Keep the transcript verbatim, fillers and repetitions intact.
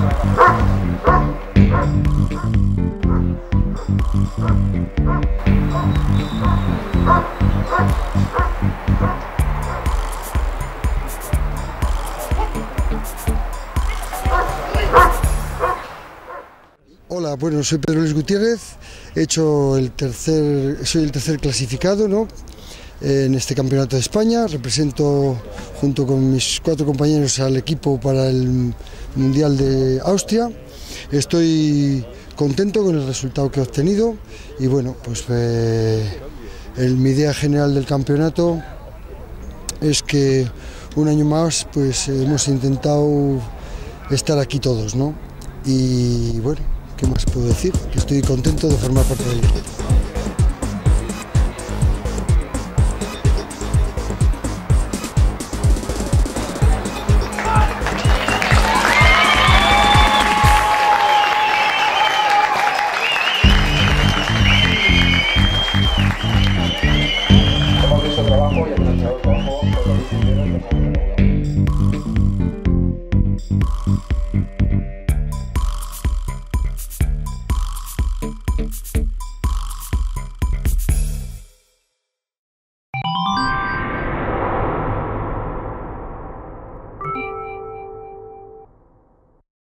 Hola, bueno, soy Pedro Luis Gutiérrez, he hecho el tercer, soy el tercer clasificado, ¿no?, en este campeonato de España. Represento junto con mis cuatro compañeros al equipo para el Mundial de Austria. Estoy contento con el resultado que he obtenido y bueno, pues eh, el, mi idea general del campeonato es que un año más pues hemos intentado estar aquí todos, ¿no? Y bueno, ¿qué más puedo decir? Que estoy contento de formar parte del equipo.